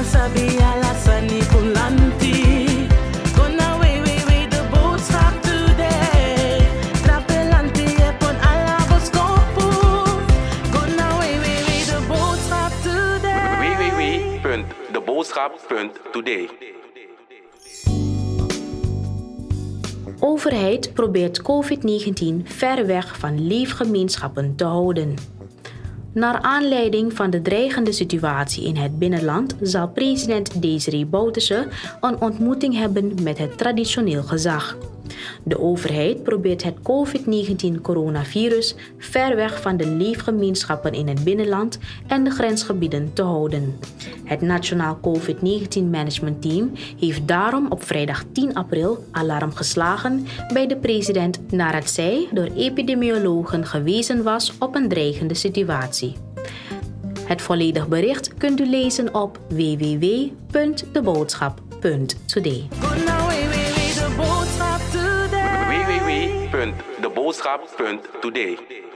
www.deboodschap.today. Overheid probeert COVID-19 ver weg van leefgemeenschappen te houden. Naar aanleiding van de dreigende situatie in het binnenland zal president Desiree Bouterse een ontmoeting hebben met het traditioneel gezag. De overheid probeert het COVID-19-coronavirus ver weg van de leefgemeenschappen in het binnenland en de grensgebieden te houden. Het Nationaal COVID-19 Management Team heeft daarom op vrijdag 10 april alarm geslagen bij de president nadat zij door epidemiologen gewezen was op een dreigende situatie. Het volledig bericht kunt u lezen op www.deboodschap.today. www.deboodschap.today.